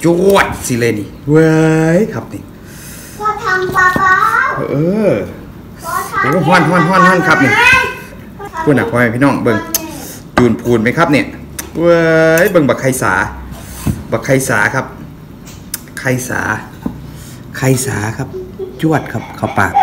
จวดสิเลยนี่เว้ยครับนี่ก็ทำปลาเปล่าโอ้ฮ้อนครับนี่พูดหนักพอไหมพี่น้องเบิ่งจูนพูนไหมครับเนี่ยเว้ยเบิ่งบักไข่สาครับไข่สาครับจวดครับเข้าปาก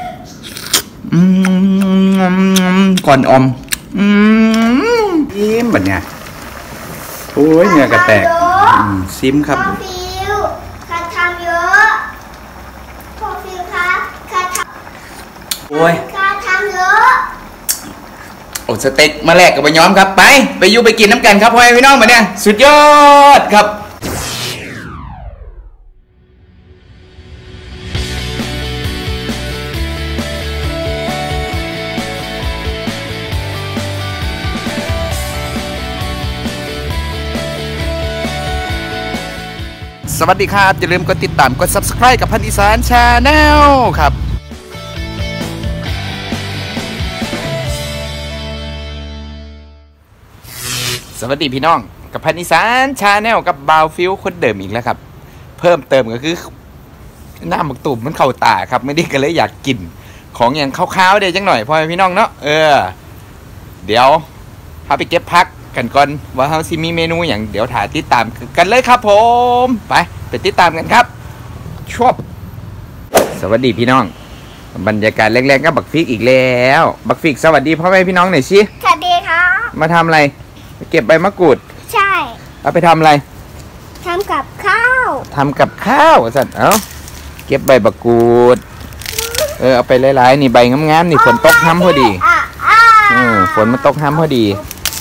ก่อนอมยิ้มแบบเนี้ยโอ้ยเหงื่อกระแตกซิมครับฟิวค่ะทำเยอะพ่อฟิวคะค่ะทำโอ้ยค่ะทำเยอะโอ้สเต็กมาแลกกับไปย้อมครับไปอยู่ไปกินน้ำกันครับพ่อแม่พี่น้องแบบเนี้ยสุดยอดครับสวัสดีครับอย่าลืมกดติดตามกด Subscribe กับพันอีสาน Channel ครับสวัสดีพี่น้องกับพันอีสาน Channel กับบาวฟิวคนเดิมอีกแล้วครับเพิ่มเติมก็คือหน้าหมึกตุ่มมันเข้าตาครับไม่ได้ก็เลยอยากกินของอย่างข้าวๆเดี๋ยวจังหน่อยพ่อพี่น้องเนาะเดี๋ยวพาไปเก็บพักกันก่อนว่าเขาซิมีเมนูอย่างเดี๋ยวถ่ายติดตามกันเลยครับผมไปติดตามกันครับชอบสวัสดีพี่น้องบรรยากาศแรกๆก็บักฟิกอีกแล้วบักฟิกสวัสดีพ่อแม่พี่น้องหน่อยสิสวัสดีครับมาทำอะไรเก็บใบมะกรูดใช่เอาไปทำอะไรทำกับข้าวสัตว์เก็บใบมะกรูดเอาไปหลายๆนี่ใบงามๆนี่ฝนตกห้ำพอดีฝนมันตกห้ำพอดี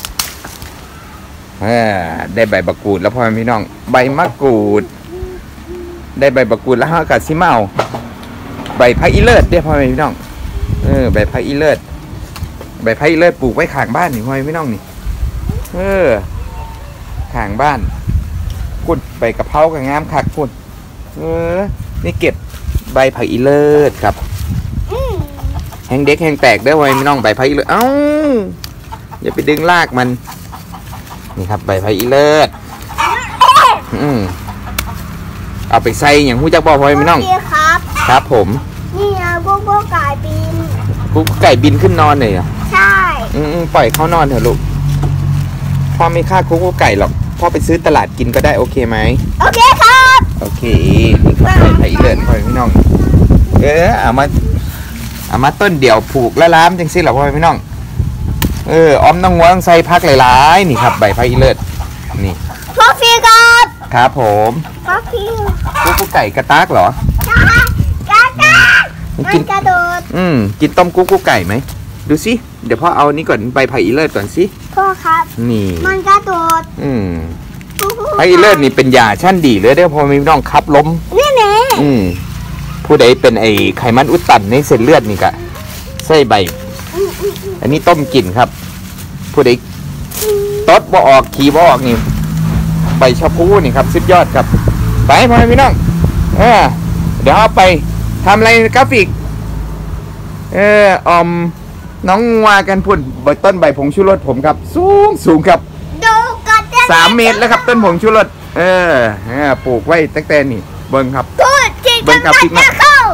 ได้ใบมะกรูดแล้วพ่อแม่พี่น้องใบมะกรูดได้ใบมะกรูดแล้วเขากัดซิเมาใบพะอีเลิศได้พ่อแม่พี่น้องใบพะอีเลิศปลูกไว้ข้างบ้านนี่พ่อแม่พี่น้องนี่ข้างบ้านกุดใบกะเพรากับงามคักกุดนี่เก็บใบพะอีเลิศครับแห้งเด็กแห้งแตกได้พ่อแม่พี่น้องใบพะอีเลิศอย่าไปดึงรากมันนี่ครับใบพะอีเลิศเอาไปใส่อย่างผู้จักบอกพ่อพี่น้องครับผมนี่นะกุ๊กไก่บินไก่บินขึ้นนอนเลยใช่ปล่อยเขานอนเถอะลูกพ่อไม่ฆ่ากุ๊กไก่หรอกพ่อไปซื้อตลาดกินก็ได้โอเคไหมโอเคครับโอเคนี่ครับใบพะอีเลิศพ่อพี่น้องเอามาต้นเดี่ยวผูกและล้ามจังสิหรอพ่อพี่น้องอ้อมน้องวัวต้องใส่พักหลายๆนี่ครับใบพะอีเลิศนี่พ่อฟิวครับผมพ่อฟิวกุ๊กไก่กระตากเหรอมันกระโดดกินต้มกุ๊กไก่ไหมดูสิเดี๋ยวพ่อเอานี่ก่อนใบพะอีเลิศก่อนสิพ่อครับนี่มันกระโดดพะอีเลิศนี่เป็นยาชั้นดีเลยเด้อพอมีน้องคับล้มนี่แน่ผู้ใดเป็นไอไขมันอุดตันในเส้นเลือดนี่กะใส่ใบอันนี้ต้มกินครับผู้ใดตดบ่ออกขี้บ่ออกนี่ใบชะพูนี่ครับสุดยอดครับไปพ่อพี่น้องเดี๋ยวเอาไปทำอะไรกราฟิกน้องวากันพุ่นต้นใบผงชูรสผมครับสูงครับ3 เมตรแล้วครับต้นผงชูรสปลูกไว้ตั้งแต่นี่เบิ้งครับเบิ้งกราฟิกมา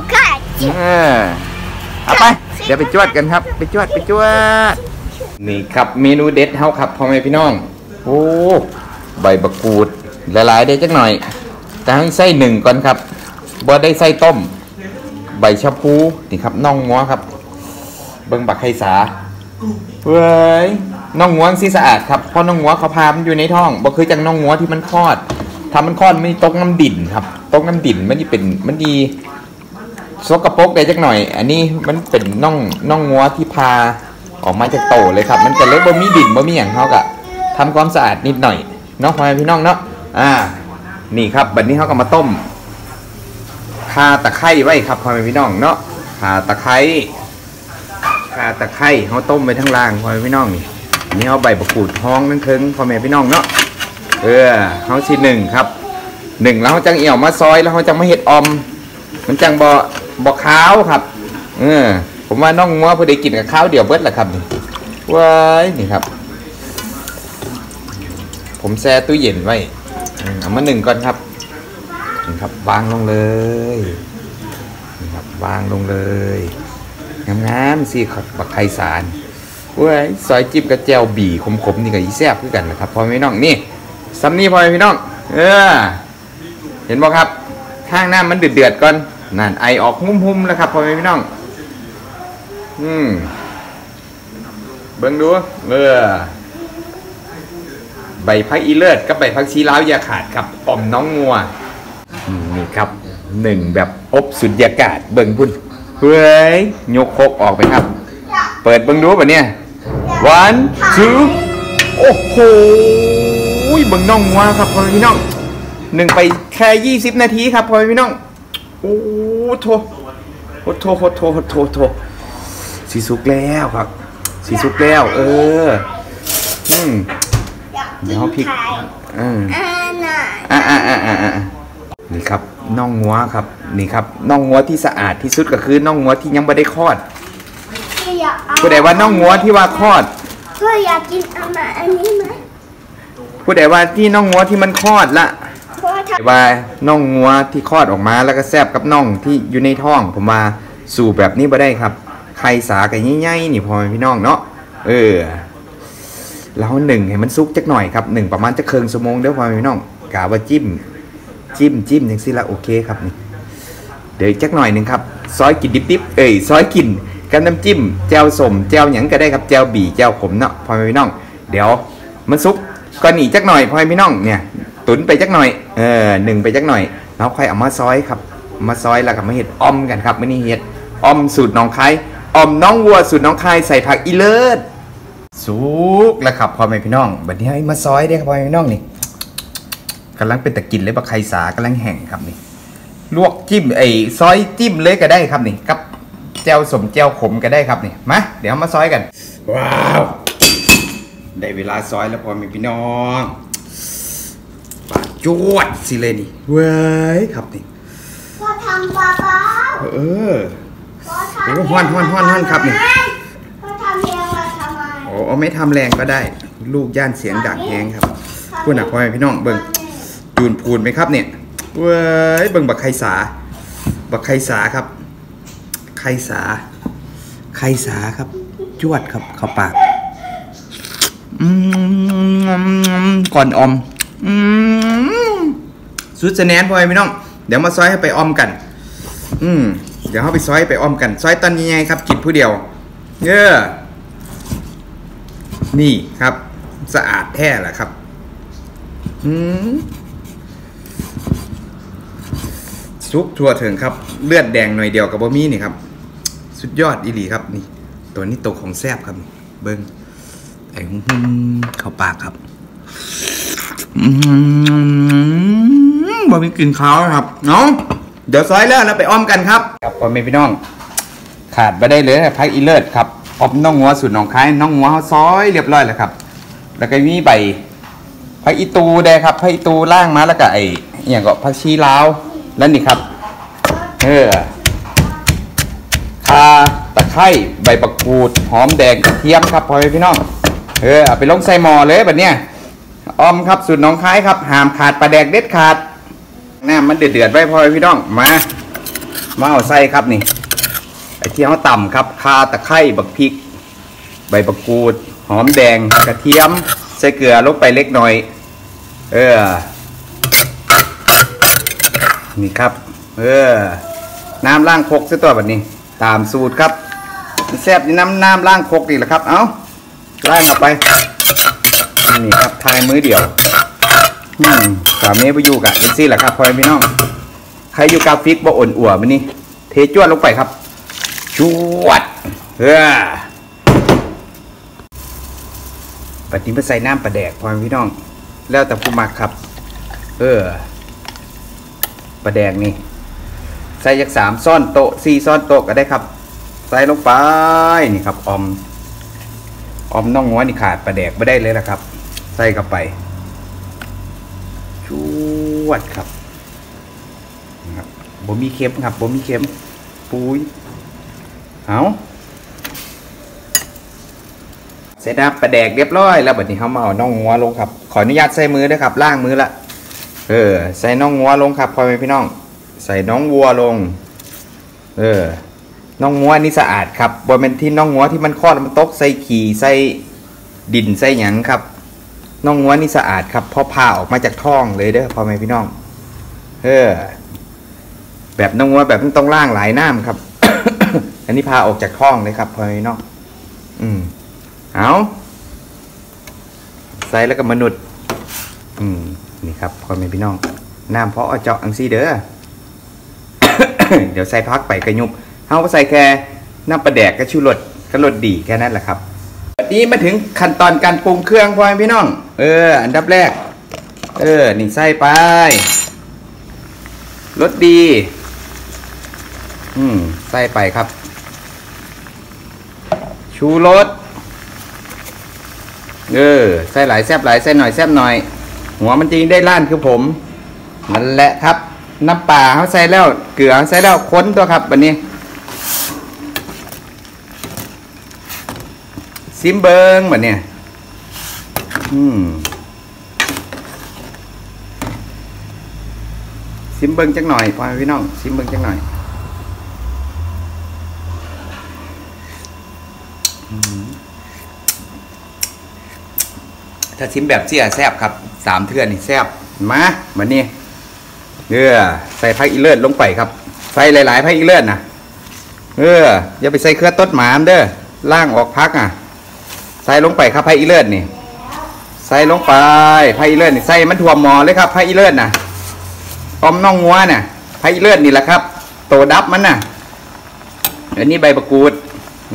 เอาไปเดี๋ยวไปจวดกันครับไปจวดนี่ครับเมนูเด็ดเฮาครับพ่อแม่พี่น้องโอ้ใบมะกรูดละลายได้จักหน่อยแต่ให้ใส่1ก่อนครับบ่ได้ใส่ต้มใบชะพูนี่ครับน่องงัวครับเบิ่งบักไข่สาเว้ยน่องงัวสิสะอาดครับเพราะน่องงัวเขาพามันอยู่ในท้องบ่คือจังน่องงัวที่มันคลอดถ้ามันคลอดไม่ตกน้ำดิ่นครับตกน้ำดิ่นมันดีสกปรกได้จักหน่อยอันนี้มันเป็นน่องงัวที่พาออกมาจากโตเลยครับมันจะเลยบ่มีดิ่นบ่มีอย่างเขากะทำความสะอาดนิดหน่อยเนาะพ่อแม่พี่น้องเนาะนี่ครับบัดนี้เขาก็มาต้มข่าตะไคร้ไว้ครับพ่อแม่พี่น้องเนาะข่าตะไคร้เขาต้มไว้ทั้งล่างพ่อแม่พี่น้องนี่เอาใบมะกรูดห้องนั่งเคิงพ่อแม่พี่น้องเนาะเขาสิ1ครับ1แล้วเขาจังเอี่ยวมาซอยแล้วเขาจังมาเห็ดอมมันจังบ่ขาวครับผมว่าน้องงัวพอได้กินกับข้าวเดี๋ยวเบิดแหละครับนี่ว้ายนี่ครับผมแช่ตู้เย็นไว้เอามา1ก่อนครับนี่ครับวางลงเลยนี่ครับวางลงเลยงามๆสิครับบักไข่สารเว้ยซอยจิ้มกับแจ่วบี่ขมๆนี่กับอีแซ่บคือกันนะครับพ่อพี่น้องนี่ซัมนี่พ่อพี่น้องเห็นบ่ครับข้างหน้ามันเดือดก่อนนั่นไอออกหุ้มๆแล้วครับพ่อพี่น้องเบิ่งดูใบพักอีเลิศกับใบพักชีล้าวอย่าขาดครับอ่อมน้องงัวนี่ครับหนึ่งแบบอบสุญญากาศเบิ่งพุ่นเฮ้ยยกโคกออกไปครับเปิดเบิ่งดูป่ะเนี่ย one two โอ้โหเบิ่งน้องงัวครับพ่อพี่น้องหนึ่งไปแค่20 นาทีครับพ่อพี่น้องโอ้โถสีสุกแล้วครับสีสุกแล้วเดี๋ยวพริกนี่ครับน่องงัวครับนี่ครับน่องงัวที่สะอาดที่สุดก็คือน่องงัวที่ยังไม่ได้คลอดผู้ใดว่าน่องงัวที่ว่าคลอดก็อยากกินอันนี้ไหมผู้ใดว่าที่น่องงัวที่มันคลอดละว่าน่องงัวที่คลอดออกมาแล้วก็แซ่บกับน่องที่อยู่ในท้องผมมาสู่แบบนี้บ่ได้ครับไข่สากันง่ายๆนี่พอพี่น้องเนาะแล้วหนึ่งให้มันซุกจักหน่อยครับหนึ่งประมาณจะครึ่งชั่วโมงเดี๋ยวพอพี่น้องกะว่าจิ้มอย่างสิละโอเคครับนี่เดี๋ยวจักหน่อยหนึ่งครับซอยกินดิบซอยกินกับน้ำจิ้มแจ่วสมแจ่วหยังก็ได้ครับแจ่วบี่แจ่วขมเนาะพอพี่น้องเดี๋ยวมันซุกก็หนีจักหน่อยพอพี่น้องเนี่ยตุ๋นไปจักหน่อยหนึ่งไปจักหน่อยแล้วค่อยเอามาซอยครับมาซอยแล้วก็มาเห็ดอ้อมกันครับไม่นี่เห็ดอ้อมสูตรน้องคายอ้อมน้องวัวสูตรน้องคายใส่ผักอีเลิศสุกแล้วครับพ่อแม่พี่น้องบัดนี้ให้มาซอยได้ครับพ่อแม่พี่น้องนี่กำลังเป็นตะกินเลยบักไข่สากำลังแห้งครับนี่ลวกจิ้มซอยจิ้มเลยก็ได้ครับนี่กับแจ่วสมแจ่วขมก็ได้ครับนี่มาเดี๋ยวมาซอยกันว้าวได้เวลาซอยแล้วพ่อแม่พี่น้องปาดจวดสิเลยนี่เว้ยครับนี่พ่อทำปลาเปล่าฮ้อนครับนี่พ่อทำเองมาทำไมโอ้ไม่ทำแรงก็ได้ลูกย่านเสียงดังแฮงครับพูดหนักพ่อแม่พี่น้องเบิ่งจูนพูนไหมครับเนี่ยเว้ยเบิ่งบักไข่สาครับไข่สาครับจวดครับเข้าปากก่อนอมสุดแนนพ่อแม่พี่น้องเดี๋ยวมาซอยให้ไปออมกันเดี๋ยวเขาไปซอยไปออมกันซอยตอนยังไงครับกินผู้เดียวนี่ครับสะอาดแท้แหละครับซุปทั่วถึงครับเลือดแดงหน่อยเดียวกับบะหมี่นี่ครับสุดยอดอีหลีครับนี่ตัวนี้ตัวของแซ่บครับเบิ้งเข้าปากครับบะหมี่กลิ่นขาวครับเนาะเดี๋ยวซอยแล้วไปอ้อมกันครับครับพ่อแม่พี่น้องขาดไปได้เลยพักอีเลิศครับอ้อมน้องงัวสูตรน้องคายน้องงัวเขาซอยเรียบร้อยแล้วครับแล้วก็มีใบพักอีตูได้ครับพักอีตูล่างมาแล้วก็อย่างก็พักชีลาวแล้วนี่ครับข่าตะไคร้ใบมะกรูดหอมแดงกระเทียมครับพ่อแม่พี่น้องเอาไปลงใส่หม้อเลยแบบเนี้ยอ้อมครับสูตรน้องคายครับห้ามขาดปลาแดกเด็ดขาดน้ำมันเดือดไว้พ่อแม่พี่น้องมาเอาใส่ครับนี่ที่เขาต่ำครับข่าตะไคร้บักพริกใบมะกรูดหอมแดงกระเทียมใส่เกลือลงไปเล็กน้อยนี่ครับน้ำล้างครกซะตัวแบบนี้ตามสูตรครับแซ่บนี่น้ำล้างครกนี่แหละครับเอาล้างออกไปนี่ครับทายมือเดียวสามเมตรไปอยู่กับเอ็นซี่แหละครับพ่อพี่น้องใครอยู่กาฟิกบ่อ่อนอั่วมันนี่เทจวดลงไปครับจวดปัดนี้ไปใส่น้ำปลาแดกพ่อพี่น้องแล้วแต่ผู้มักครับปลาแดกนี่ใส่จาก3 ช้อนโต๊ะ4 ช้อนโต๊ะก็ได้ครับใส่ลงไปนี่ครับอมน่องงัวนี่ขาดปลาแดกไม่ได้เลยนะครับใส่เข้าไปจวดครับบ่มีเค็มครับบ่มีเค็มปุ้ยเอาเสร็จแล้วปลาแดกเรียบร้อยแล้วบัดนี้เขามาเอาน่องงัวลงครับขออนุญาตใส่มือด้วยครับล้างมือละใส่น้องงัวลงครับพ่อแม่พี่น้องใส่น้องวัวลงน้องงัวนี่สะอาดครับบ่เป็นที่น้องงัวที่มันคลอดมันตกใส่ขี่ใส่ดินใส่หยังครับน้องงัวนี่สะอาดครับพอพาออกมาจากท้องเลยเด้อพ่อแม่พี่น้องแบบน้องงัวแบบต้องล่างหลายน้ำครับ อันนี้พาออกจากท้องเลยครับพ่อแม่พี่น้องเอาใส่แล้วก็มนุษย์นี่ครับพ่อแม่พี่น้องน้ำเพาะเจาะอังซีเด้อ เดี๋ยวใส่พักไปกระยุบเอาไปใส่แค่น้ำปลาแดกก็ชูรสก็รสดีแค่นั้นแหละครับวันนี้มาถึงขั้นตอนการปรุงเครื่องพ่อแม่พี่น้องอันดับแรกนี่ใส่ไปรสดีใส่ไปครับชูรสใส่หลายแซ่บหลายใส่หน่อยแซ่บหน่อยหัวมันจริงได้ล้านคือผมนั่นแหละครับน้ำปลาเขาใส่แล้วเกลือใส่แล้วค้นตัวครับวันนี้ซิมเบิงแบบนี้ซิมเบิงจักหน่อยพ่อพี่น้องซิมเบิงจักหน่อยถ้าซิมแบบเสียแซ่บครับ3 เทื่อนี่แซ่บมาแบบนี้ใส่ผักอีเลิศลงไปครับใส่หลายๆผักอีเลิศนะอย่าไปใส่เครือต้นหมามเด้อล่างออกพักใส่ลงไปครับผักอีเลิศนี่ใส่ลงไปผักอีเลิศนี่ใส่มันถ่วมหมอเลยครับผักอีเลิศนะอมน่องงัวน่ะผักอีเลิศนี่แหละครับโตดับมันน่ะอันนี้ใบมะกรูด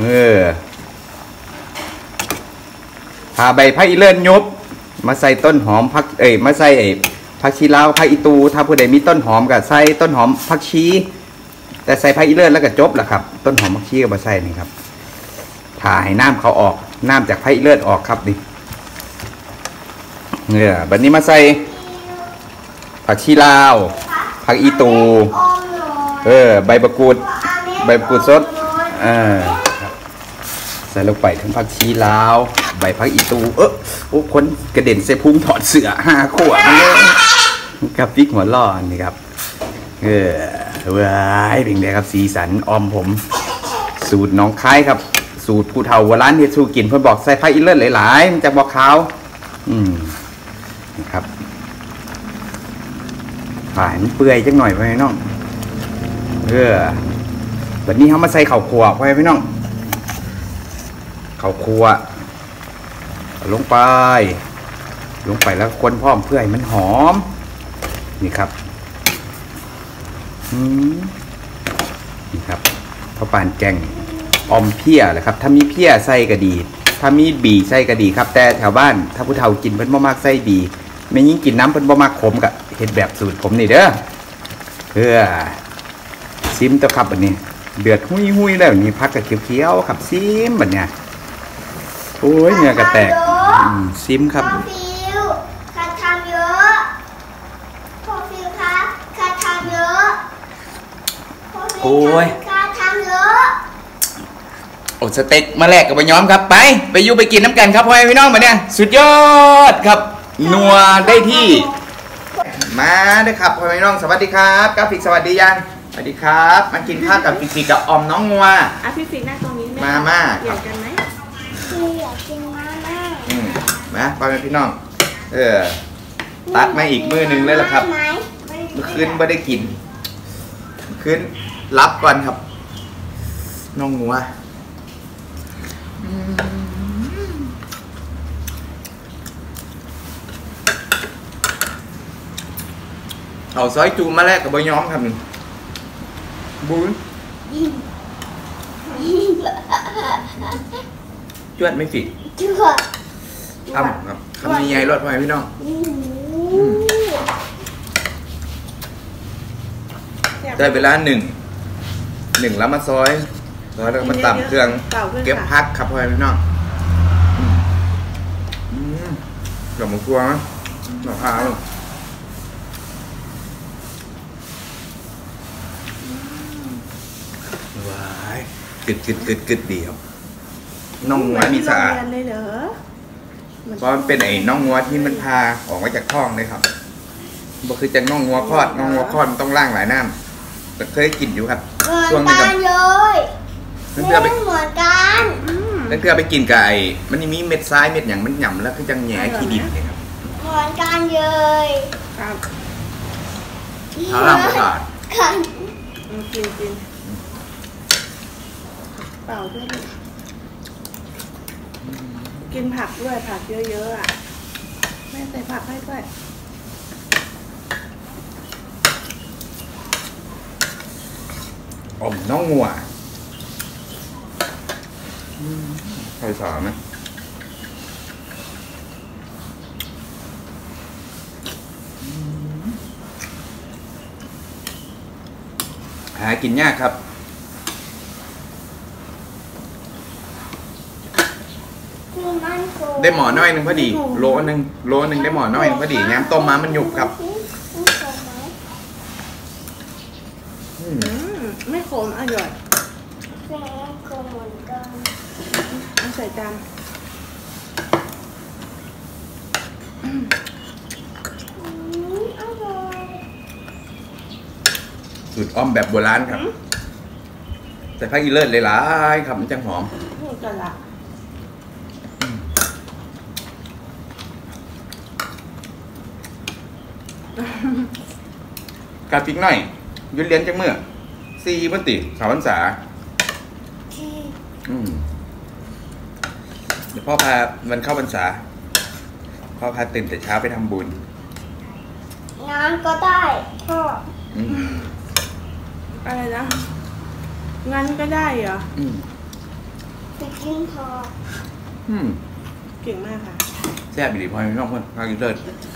พาใบผักอีเลิศยุบมาใส่ต้นหอมผักมาใส่ผักชีลาวผักอีตูถ้าผู้ใดมีต้นหอมก็ใส่ต้นหอมผักชีแต่ใส่ผักอีเลิศแล้วก็จบละครับต้นหอมผักชีก็มาใส่นี่ครับถ่ายน้ำเขาออกน้ำจากผักอีเลิศออกครับนี่บัดนี้มาใส่ผักชีลาวผักอีตูใบมะกรูดสดใส่ลงไปทั้งผักชีลาวใบผักอีตูโอ้คนกระเด็นใส่พุงถอดเสื้อ5 ขวดกับพริกหัวล่อนี่ครับว้ายเป็นไงครับสีสันออมผมสูตรน้องคายครับสูตรผู้เฒ่าโบราณที่สู้กินเพื่อบอกใส่ผักอีเลิศหลายๆมันจะบอกขาวนี่ครับผ่านเปื่อยจังหน่อยไปน้องแบบนี้เขามาใส่ข้าวคั่วไปพี่น้องข้าวคั่วลงไปแล้วคนพร้อมเพื่อให้มันหอมนี่ครับนี่ครับข้าวปานแกงออมเพี้ยแหละครับถ้ามีเพี้ยใส่ก็ดีถ้ามีบีใส่ก็ดีครับแต่แถวบ้านถ้าผู้เฒ่ากินเพิ่นบ่มากใส่บีไม่ยิ่งกินน้ำเพิ่นบ่มากขมกับเฮ็ดแบบสูตรผมนี่เด้อซิมตัวครับอันนี้เดือดหุยแล้วนี่พักกับเขียวๆครับซิมแบบเนี้ยโอ้ยเนื้อกระแตกซิมครับพ่อฟิวข้าทำเยอะพ่อฟิวครับข้าทำเยอะโอ้ยข้าทำเยอะโอ้สเต็กมาแลกกับบะย้อมครับไปอยู่ไปกินน้ำกันครับพ่อแม่พี่น้องมาเนี่ยสุดยอดครับนัวได้ที่มาด้วยครับพ่อแม่พี่น้องสวัสดีครับกราฟิกสวัสดียังสวัสดีครับมากินข้าวกับฟิกกับออมน้องงัวพี่ฟิกนั่งตรงนี้มาอยากกันไหมอยากกินมาพ่อแม่พี่น้องตัดมาอีกมื้อนึงเลยล่ะครับเมื่อคืนไม่ได้กินคืนรับก่อนครับน้องงัวเอาซอยจูมาแลกกับบะย้อมครับบุ้ยจวดไม่ผิดทำครับทำยังไงรอดไปพี่น้องได้เวลาหนึ่งแล้วมาซอยแล้วก็มาตำเครื่องเก็บพักครับพ่อพี่น้องดอกมะพร้าวดอกพร้าวว้ายกึดเดียวน้องงัวมีสะอาดเพราะมันเป็นไอ้น้องงัวที่มันพาออกมาจากท้องเลยครับบ่คือจังน้องงัวคอดน้องงัวคอดมันต้องล้างหลายน้ำแต่เคยกินอยู่ครับเหมือนกันเลยไม่เหมือนกันแล้วคือไปกินไก่มันมีเม็ดทรายเม็ดอย่างมันหย่ำแล้วคือจังแหน่ขี้ดินเลยครับเหมือนกันเลยครับเขาล่างประสาทกันกินเปล่าด้วยกินผักด้วยผักเยอะๆอ่ะแม่ใส่ผักให้ด้วยน้องงัวใครสอนไหมหากินยากครับได้หมอน้อยหนึ่งพอดีโลนึงได้หมอน้อยหนึ่งพอดีน้ำต้มมามันหยุบครับไม่ขมอร่อยเอาใส่จานสูตรอ้อมแบบโบราณครับแต่ผักอีเลิศเลยหลายครับมันจังหอมพูดกันละการพริกหน่อยยุดเลี้ยนจังเมื่อ4 วันติ3 พรรษาเดี๋ยวพ่อพาวันเข้าพรรษาพ่อพาตื่นแต่เช้าไปทำบุญงานก็ได้พ่ออะไรนะงั้นก็ได้เหรอไปกินพอเก่งมากค่ะแซ่บดีพอไม่ต้องคนพากินเลิศ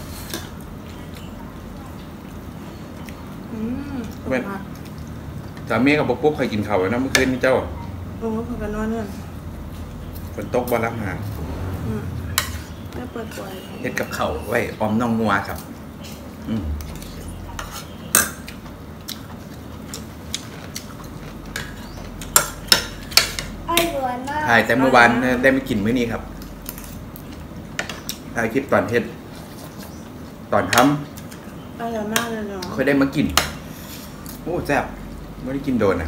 สามีกับปุ๊บเคยกินข้าวแล้วนะเมื่อคืนนี่เจ้าโอ้พอกันนอนเนี่ยฝนตกบ่รับหางไม่เปิดปล่อยเฮ็ดกับข้าวไว้ออมน้องงัวครับถ่ายแต่เมื่อวานได้ไม่กินมื้อนี้ครับถ่ายคลิปตอนเฮ็ดตอนทำอร่อยมากเลยเนาะค่อยได้มากินโอ้แซ่บไม่ได้กินโดนอ่ะ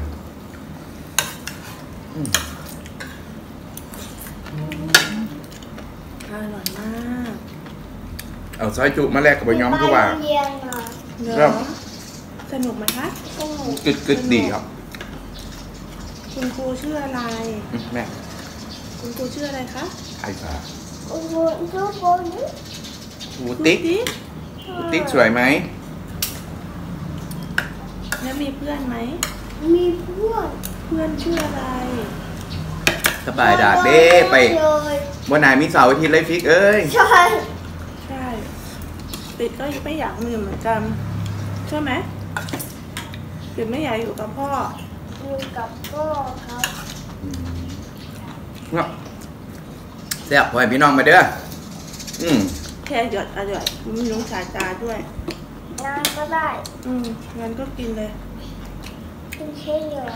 อร่อยมากเอาซอยจุมาแลกกับใบย้อมคือว่าครับสนุกไหมคะกึดดีครับคุณครูชื่ออะไรแม่คุณครูชื่ออะไรคะไอ้สาอูติ๊กสวยไหมแล้วมีเพื่อนไหมมีเพื่อนชื่ออะไรสบายดาดเด้ไปวันไหนมีเสาร์อาทิตย์เลยฟิกเอ้ยใช่ติดก็ไม่อยากมีเหมือนกันใช่ไหมติดไม่อยากอยู่กับพ่ออยู่กับพ่อครับแซ่บพ่อพี่น้องมาเด้อแค่หยดอร่อยมีน้องสายตาด้วยงานก็ได้งั้นก็กินเลยกินเช่เยอะ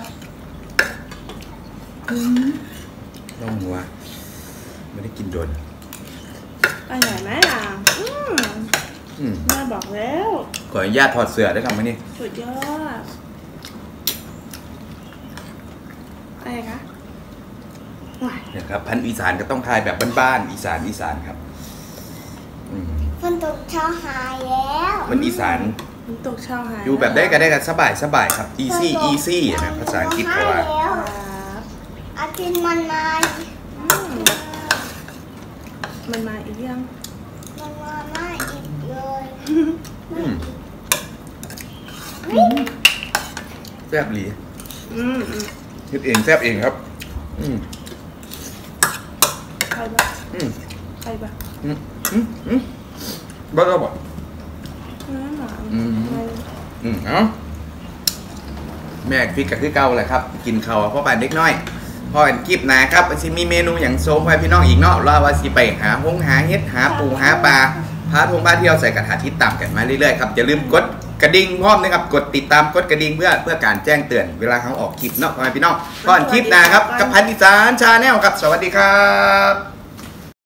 น้องหัวไม่ได้กินโดนอร่อยไหมล่ะแม่บอกแล้วขออนุญาตถอดเสื้อได้ครับมั้ยนี่สุดยอดอะไรคะเนี่ยครับพันธุ์อีสานก็ต้องทายแบบบ้านๆอีสานครับฝนตกเช้าหายแล้วมันอีสานฝนตกเช้าหายอยู่แบบได้กันสบายครับ easy นะภาษาอังกฤษเขาว่าอาทิตย์มันมาอีกยังมันมาอีกเลยแซ่บหลีเฮ็ดเองแซ่บเองครับใครบ้างบ้าก็บอกเอ้าแม่ฟิกกับคือเก่าแหละครับกินข้าวพ่อป่านเด็กน้อยพ่อกันคลิปหนาครับสิมีเมนูอย่างโซมไว้พี่น้องอีกเนาะรอว่าสิไปหาเฮ็ดหาปูหาปลาพาเที่ยวใส่กระถาทิศต่ำกันมาเรื่อยๆครับอย่าลืมกดกระดิ่งพร้อมนะครับกดติดตามกดกระดิ่งเพื่อการแจ้งเตือนเวลาเขาออกคลิปเนาะพี่น้องก่อนคลิปหนาครับกับพันธุ์อีสานชาแนลครับสวัสดีครับ